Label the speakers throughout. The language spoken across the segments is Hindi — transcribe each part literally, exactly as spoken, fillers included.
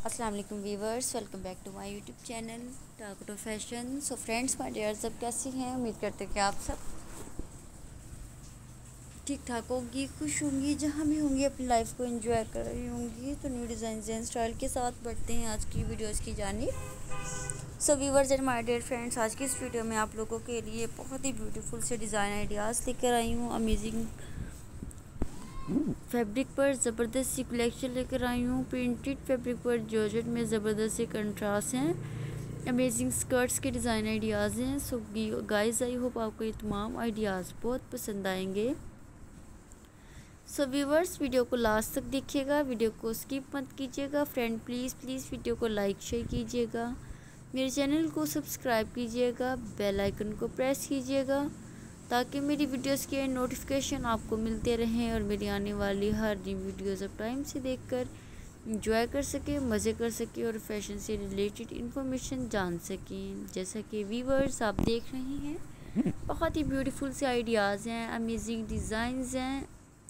Speaker 1: अस्सलाम वालेकुम viewers, welcome back to my YouTube channel taco to fashion. So friends, my dear, सब कैसी हैं? उम्मीद करते हैं कि आप सब ठीक ठाक होंगी, खुश होंगी, जहाँ भी होंगी अपनी लाइफ को एंजॉय कर रही होंगी। तो न्यू डिज़ाइन एंड स्टाइल के साथ बढ़ते हैं आज की वीडियोस की जानिब। So viewers and my dear friends, आज की इस वीडियो में आप लोगों के लिए बहुत ही ब्यूटीफुल से डिज़ाइन आइडियाज़ लेकर आई हूँ। अमेजिंग फैब्रिक पर ज़बरदस्त सी कलेक्शन लेकर आई हूँ। प्रिंटेड फैब्रिक पर जॉर्जेट में ज़बरदस्त से कंट्रास्ट हैं। अमेजिंग स्कर्ट्स के डिज़ाइन आइडियाज़ हैं। सो गाइस, आई होप आपको ये तमाम आइडियाज़ बहुत पसंद आएंगे। सो व्यूवर्स, वीडियो को लास्ट तक देखिएगा, वीडियो को स्किप मत कीजिएगा। फ्रेंड प्लीज़ प्लीज़ वीडियो को लाइक शेयर कीजिएगा, मेरे चैनल को सब्सक्राइब कीजिएगा, बेल आइकन को प्रेस कीजिएगा ताकि मेरी वीडियोस के नोटिफिकेशन आपको मिलते रहें और मेरी आने वाली हर नई वीडियोस आप टाइम से देखकर एंजॉय कर सकें, मज़े कर सकें और फैशन से रिलेटेड इन्फॉर्मेशन जान सकें। जैसा कि व्यूवर्स आप देख रहे हैं, बहुत ही ब्यूटीफुल से आइडियाज़ हैं, अमेजिंग डिज़ाइंस हैं।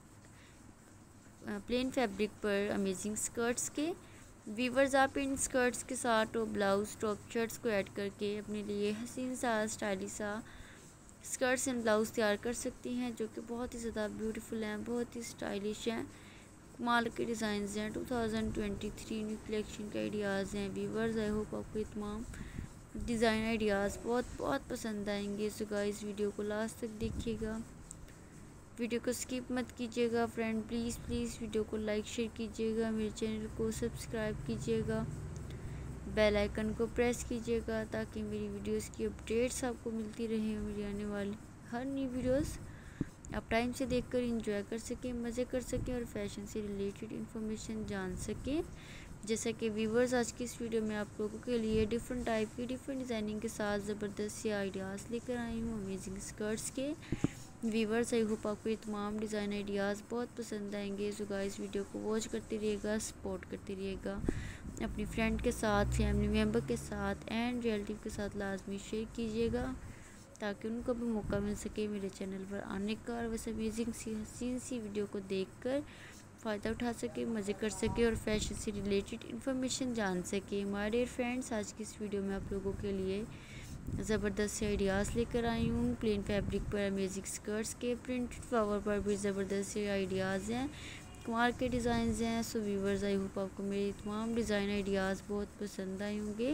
Speaker 1: प्लेन फैब्रिक पर अमेजिंग स्कर्ट्स के व्यूवर्स, आप इन स्कर्ट्स के साथ और ब्लाउज टॉप शर्ट्स को ऐड करके अपने लिए हसीन सा स्टाइलिश सा स्कर्ट्स एंड ब्लाउज़ तैयार कर सकती हैं, जो कि बहुत ही ज़्यादा ब्यूटीफुल हैं, बहुत ही स्टाइलिश हैं। कमाल के डिज़ाइंस हैं। Two thousand twenty three new collection के आइडियाज़ हैं। व्यूवर्स, आई होप आपको ये तमाम डिज़ाइन आइडियाज़ बहुत बहुत पसंद आएंगे। सो गाइस, वीडियो को लास्ट तक देखिएगा, वीडियो को स्किप मत कीजिएगा। फ्रेंड प्लीज़ प्लीज़ वीडियो को लाइक शेयर कीजिएगा, मेरे चैनल को सब्सक्राइब कीजिएगा, बेल आइकन को प्रेस कीजिएगा ताकि मेरी वीडियोस की अपडेट्स आपको मिलती रहें और मेरी आने वाली हर नई वीडियोस आप टाइम से देखकर एंजॉय कर सकें, मज़े कर सकें और फैशन से रिलेटेड इन्फॉर्मेशन जान सकें। जैसा कि व्यूवर्स, आज की इस वीडियो में आप लोगों के लिए डिफरेंट टाइप की डिफरेंट डिज़ाइनिंग के साथ ज़बरदस्त से आइडियाज़ लेकर आई हूँ अमेजिंग स्कर्ट्स के। व्यूवर्स, आई होप आपको ये तमाम डिज़ाइन आइडियाज़ बहुत पसंद आएंगे। सो गाइस, वीडियो को वॉच करते रहिएगा, सपोर्ट करते रहिएगा, अपनी फ्रेंड के साथ, फैमिली मेम्बर के साथ एंड रिलेटिव के साथ लाजमी शेयर कीजिएगा ताकि उनको भी मौका मिल सके मेरे चैनल पर आने का और वैसे अमेजिंग सी हसीन सी वीडियो को देखकर फ़ायदा उठा सके, मज़े कर सके और फैशन से रिलेटेड इन्फॉर्मेशन जान सके। माय डियर फ्रेंड्स, आज की इस वीडियो में आप लोगों के लिए ज़बरदस्त से आइडियाज़ लेकर आई हूँ। प्लेन फैब्रिक पर अमेजिंग स्कर्ट्स के, प्रिंटेड फ्लावर पर भी ज़बरदस्त से आइडियाज़ हैं, कमाल के डिज़ाइंस हैं। सो व्यूवर्स, आई होप आपको मेरे तमाम डिज़ाइन आइडियाज़ बहुत पसंद आए होंगे।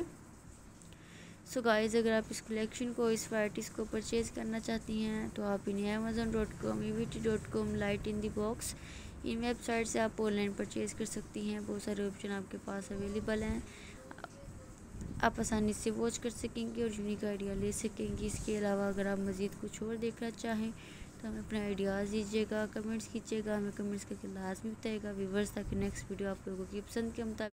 Speaker 1: सो गाइस, अगर आप इस कलेक्शन को, इस वैराइटीज़ को परचेज़ करना चाहती हैं तो आप इन्हें Amazon dot com, E V T dot com, light in the box, इन वेबसाइट से आप ऑनलाइन परचेज़ कर सकती हैं। बहुत सारे ऑप्शन आपके पास अवेलेबल हैं, आप आसानी से वॉच कर सकेंगी और यूनिक आइडिया ले सकेंगी। इसके अलावा अगर आप मज़ीद कुछ और देखना चाहें तो हमें अपने आइडियाज़ दीजिएगा, कमेंट्स कीजिएगा, हमें कमेंट्स करके लाजमी बताइएगा व्यूवर्स, ताकि नेक्स्ट वीडियो आप लोगों की पसंद के मुताबिक